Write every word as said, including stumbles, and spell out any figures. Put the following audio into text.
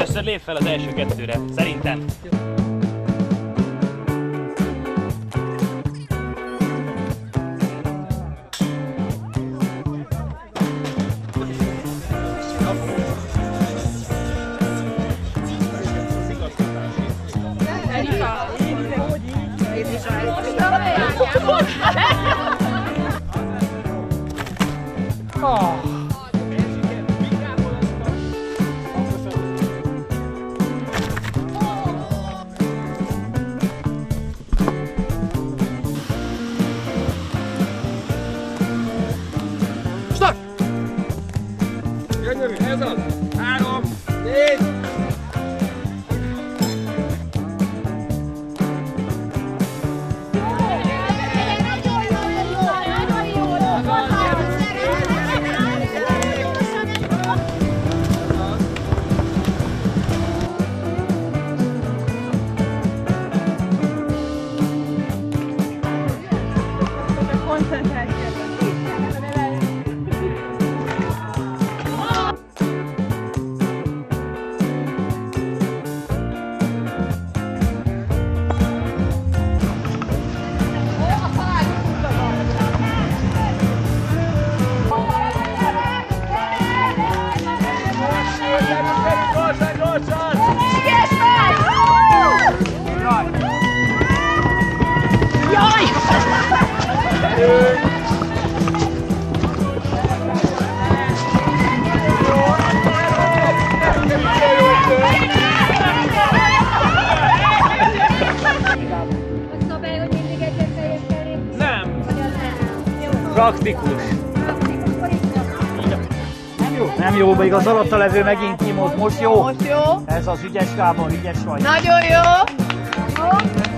Először lép fel az első kettőre, szerintem. Oh. Start! Gyönyörű, ez az! Három, négy! Nem! Praktikus. Nem jó, nem jó, még az alatta levő megint nyimoz. Most jó? Most jó. Ez az ügyes Gábor, ügyes vagy. Nagyon jó. Jó.